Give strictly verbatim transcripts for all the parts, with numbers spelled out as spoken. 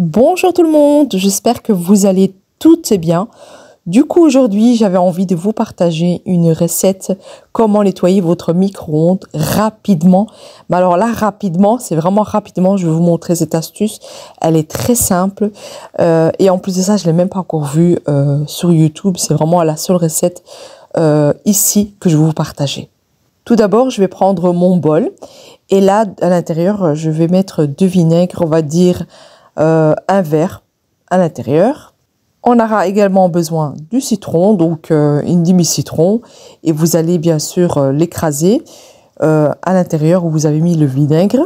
Bonjour tout le monde, j'espère que vous allez toutes et bien. Du coup, aujourd'hui, j'avais envie de vous partager une recette, comment nettoyer votre micro-ondes rapidement. Mais alors là, rapidement, c'est vraiment rapidement, je vais vous montrer cette astuce. Elle est très simple euh, et en plus de ça, je ne l'ai même pas encore vue euh, sur YouTube. C'est vraiment la seule recette euh, ici que je vais vous partager. Tout d'abord, je vais prendre mon bol et là, à l'intérieur, je vais mettre du vinaigre, on va dire euh, un verre à l'intérieur. On aura également besoin du citron, donc euh, une demi-citron, et vous allez bien sûr euh, l'écraser euh, à l'intérieur où vous avez mis le vinaigre.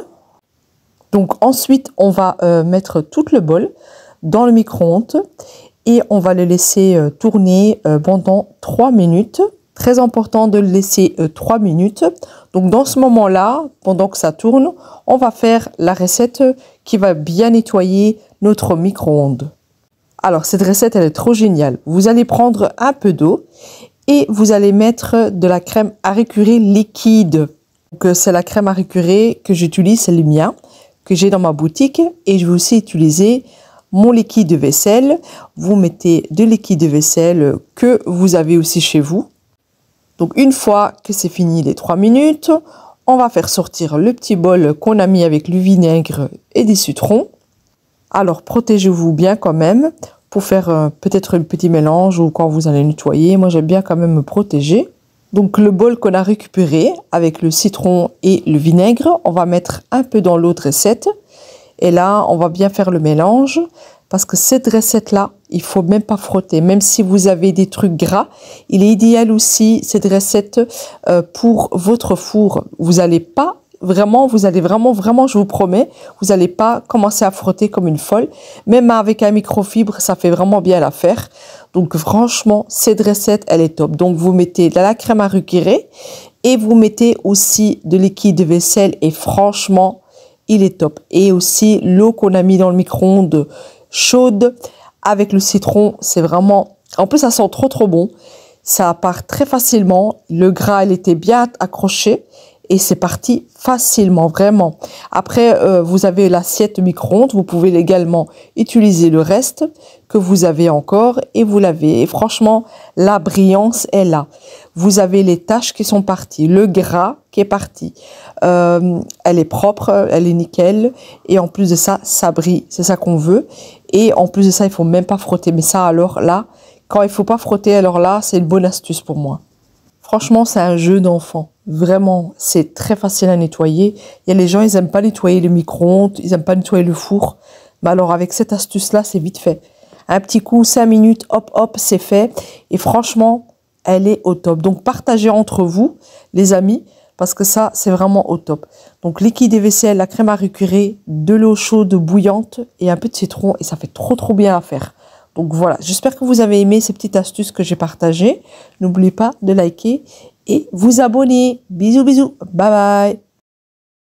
Donc ensuite, on va euh, mettre tout le bol dans le micro-ondes et on va le laisser euh, tourner euh, pendant trois minutes. Très important de le laisser euh, trois minutes. Donc dans ce moment-là, pendant que ça tourne, on va faire la recette qui va bien nettoyer notre micro-ondes. Alors cette recette, elle est trop géniale. Vous allez prendre un peu d'eau et vous allez mettre de la crème à récurer liquide. Donc c'est la crème à récurer que j'utilise, c'est le mien, que j'ai dans ma boutique, et je vais aussi utiliser mon liquide de vaisselle. Vous mettez de liquide de vaisselle que vous avez aussi chez vous. Donc une fois que c'est fini les trois minutes, on va faire sortir le petit bol qu'on a mis avec le vinaigre et des citrons. Alors protégez-vous bien quand même pour faire euh, peut-être un petit mélange ou quand vous allez nettoyer. Moi j'aime bien quand même me protéger. Donc le bol qu'on a récupéré avec le citron et le vinaigre, on va mettre un peu dans l'autre recette. Et là on va bien faire le mélange. Parce que cette recette-là, il faut même pas frotter. Même si vous avez des trucs gras, il est idéal aussi, cette recette, euh, pour votre four. Vous n'allez pas vraiment, vous allez vraiment, vraiment, je vous promets, vous n'allez pas commencer à frotter comme une folle. Même avec un microfibre, ça fait vraiment bien l'affaire. Donc franchement, cette recette, elle est top. Donc vous mettez de la crème à récurer et vous mettez aussi de liquide de vaisselle et franchement, il est top. Et aussi l'eau qu'on a mis dans le micro-ondes chaude avec le citron, c'est vraiment, en plus ça sent trop trop bon, ça part très facilement, le gras il était bien accroché et c'est parti facilement, vraiment. Après euh, vous avez l'assiette micro-ondes, vous pouvez également utiliser le reste que vous avez encore et vous l'avez, et franchement la brillance est là. Vous avez les taches qui sont parties, le gras qui est parti, euh, elle est propre, elle est nickel, et en plus de ça, ça brille, c'est ça qu'on veut. Et en plus de ça, il faut même pas frotter. Mais ça, alors là, quand il faut pas frotter, alors là, c'est une bonne astuce pour moi. Franchement, c'est un jeu d'enfant. Vraiment, c'est très facile à nettoyer. Il y a les gens, ils aiment pas nettoyer le micro-ondes, ils aiment pas nettoyer le four. Mais alors, avec cette astuce-là, c'est vite fait. Un petit coup, cinq minutes, hop, hop, c'est fait. Et franchement, elle est au top. Donc, partagez entre vous, les amis, parce que ça, c'est vraiment au top. Donc, liquide de vaisselle, la crème à récurer, de l'eau chaude bouillante et un peu de citron. Et ça fait trop, trop bien à faire. Donc, voilà. J'espère que vous avez aimé ces petites astuces que j'ai partagées. N'oubliez pas de liker et vous abonner. Bisous, bisous. Bye, bye.